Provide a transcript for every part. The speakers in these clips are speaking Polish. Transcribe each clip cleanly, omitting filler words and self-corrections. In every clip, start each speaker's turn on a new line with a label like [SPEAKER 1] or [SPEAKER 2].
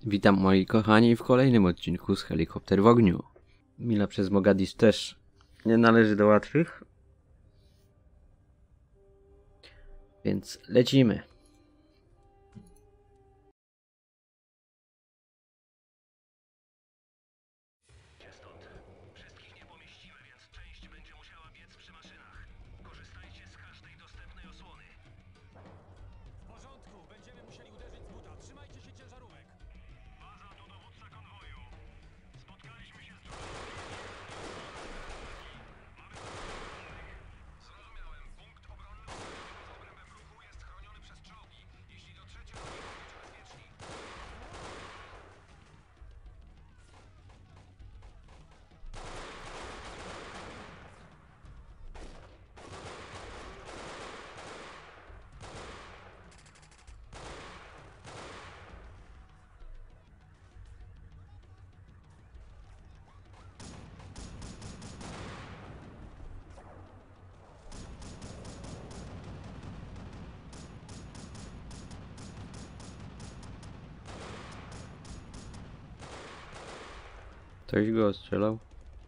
[SPEAKER 1] Witam moi kochani w kolejnym odcinku z Helikopter w ogniu. Mila przez Mogadis też nie należy do łatwych, więc lecimy. Ktoś go ostrzelał?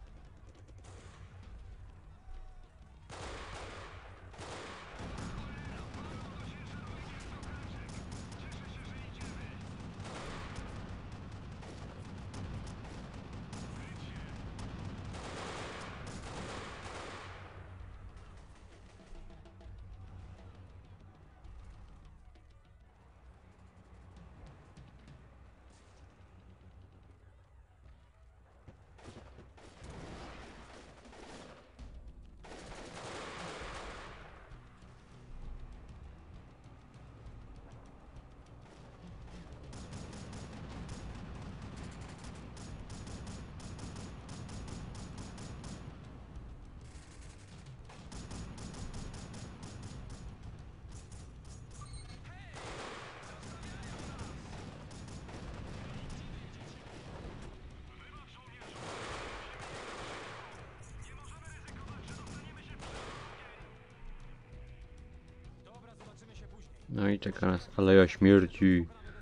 [SPEAKER 1] No i czeka nas aleja śmierci.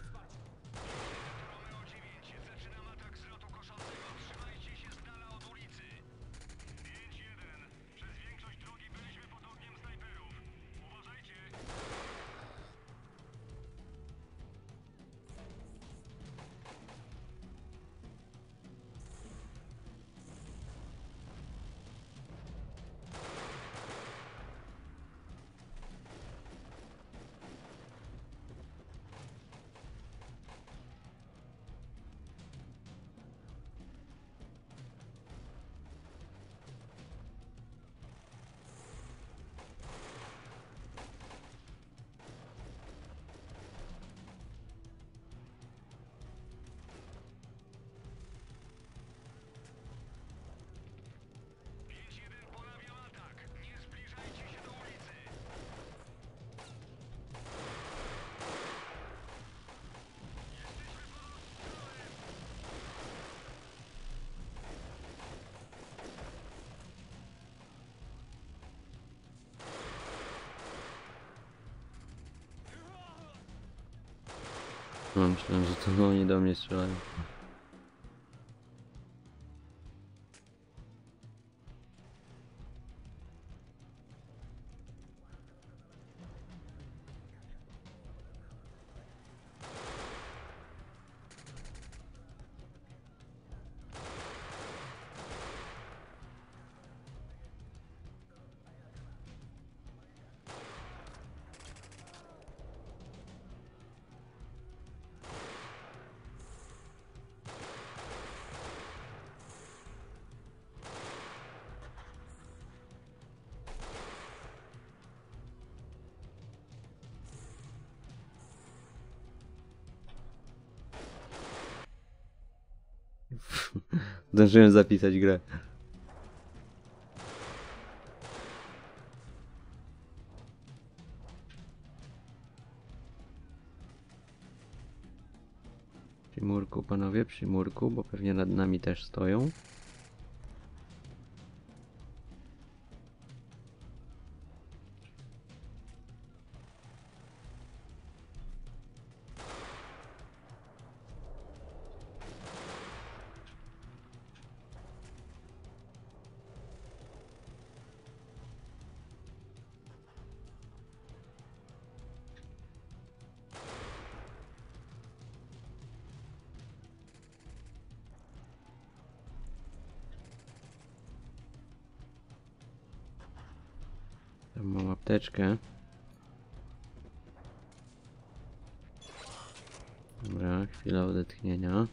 [SPEAKER 1] No, myślałem, że to oni do mnie strzelają. Zdążyłem zapisać grę. Przy murku, panowie, przy murku, bo pewnie nad nami też stoją. apteczkę. Dobra, chwila odetchnienia.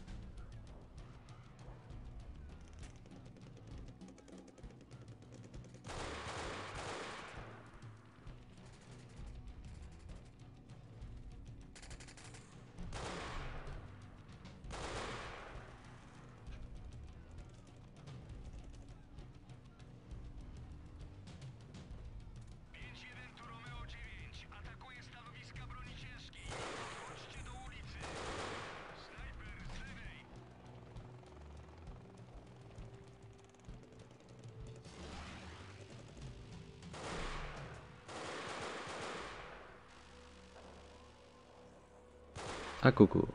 [SPEAKER 1] A kuku.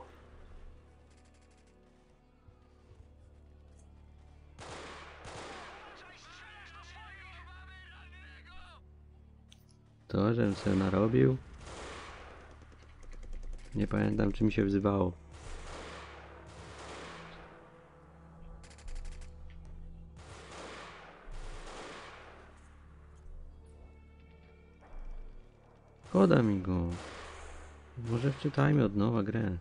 [SPEAKER 1] To, żebym sobie narobił. Nie pamiętam, czy mi się wzywało. Szkoda mi go. Może wczytajmy od nowa grę.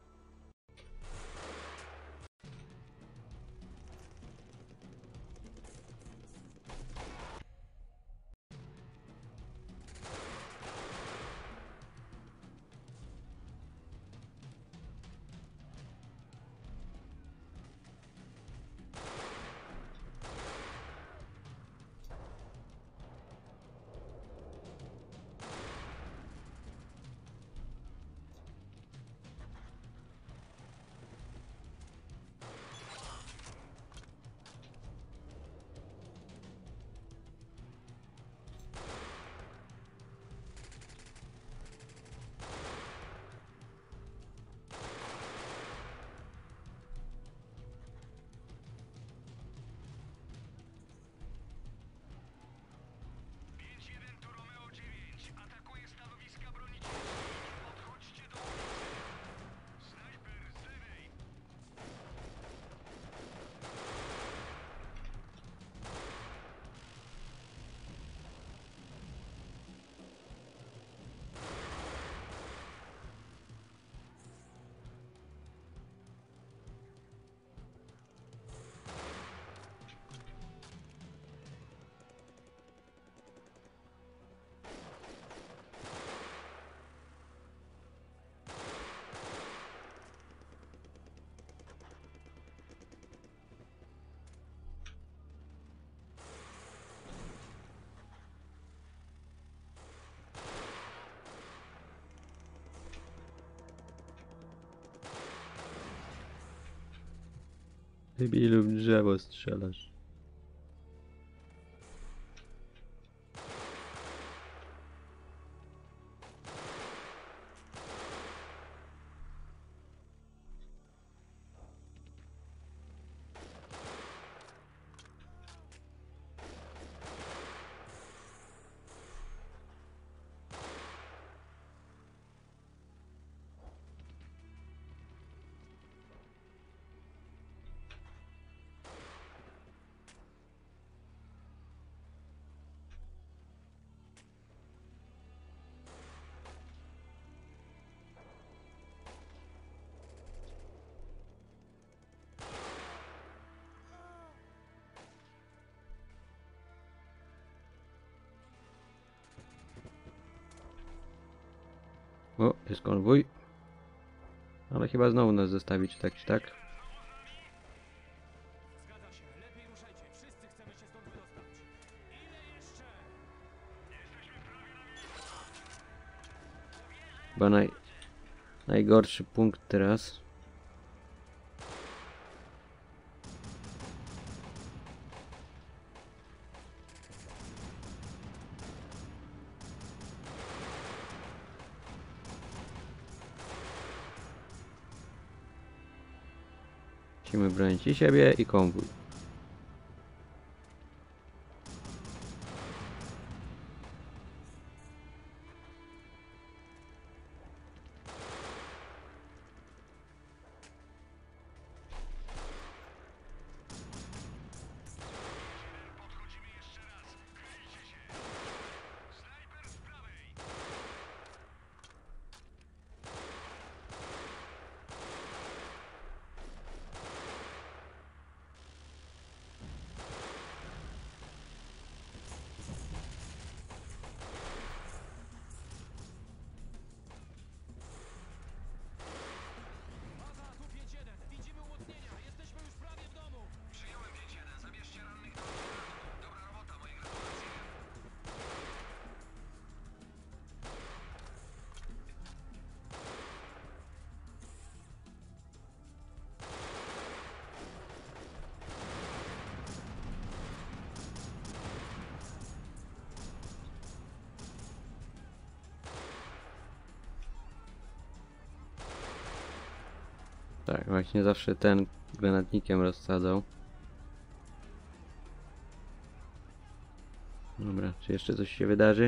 [SPEAKER 1] Debilu, w drzewo strzelasz. O, jest konwój. Ale chyba znowu nas zostawić, tak czy tak.
[SPEAKER 2] Zgadza się, lepiej ruszajcie. Wszyscy chcemy się stąd wydostać. Ile jeszcze?
[SPEAKER 1] Chyba najgorszy punkt teraz. Musimy bronić i siebie, i konwój. Tak, właśnie zawsze ten granatnikiem rozsadzał. Dobra, czy jeszcze coś się wydarzy?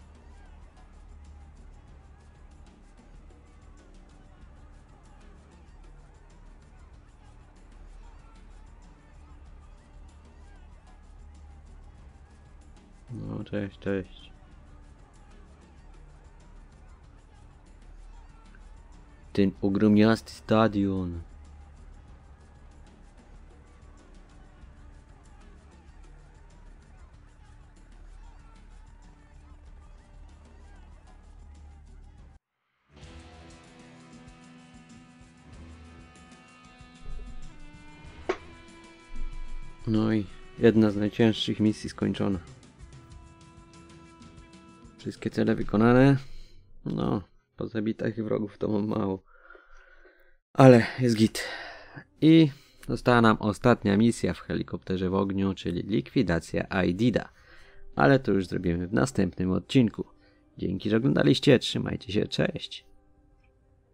[SPEAKER 1] No, cześć, cześć. Ten ogromniasty stadion. No i jedna z najcięższych misji skończona. Wszystkie cele wykonane. No, po zabitych wrogów to mam mało. Ale jest git. I została nam ostatnia misja w helikopterze w ogniu, czyli likwidacja Aidida. Ale to już zrobimy w następnym odcinku. Dzięki, że oglądaliście. Trzymajcie się, cześć.